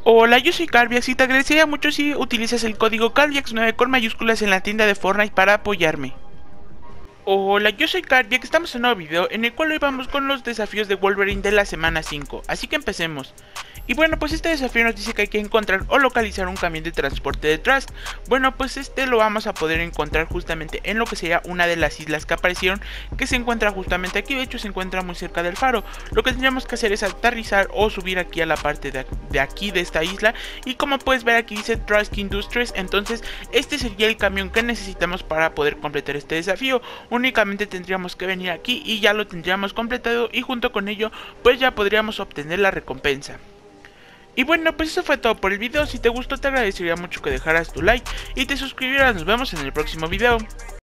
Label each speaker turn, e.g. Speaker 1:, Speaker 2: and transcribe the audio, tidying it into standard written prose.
Speaker 1: Hola, yo soy Carviax y te agradecería mucho si utilizas el código Carviax9 con mayúsculas en la tienda de Fortnite para apoyarme. Hola, yo soy Carviax, estamos en un nuevo video en el cual hoy vamos con los desafíos de Wolverine de la semana 5, así que empecemos. Y bueno, pues este desafío nos dice que hay que encontrar o localizar un camión de transporte de Trask. Bueno, pues este lo vamos a poder encontrar justamente en lo que sería una de las islas que aparecieron, que se encuentra justamente aquí, de hecho se encuentra muy cerca del faro. Lo que tendríamos que hacer es aterrizar o subir aquí a la parte de aquí de esta isla, y como puedes ver aquí dice Trask Industries, entonces este sería el camión que necesitamos para poder completar este desafío. Únicamente tendríamos que venir aquí y ya lo tendríamos completado, y junto con ello pues ya podríamos obtener la recompensa. Y bueno, pues eso fue todo por el video. Si te gustó te agradecería mucho que dejaras tu like y te suscribieras. Nos vemos en el próximo video.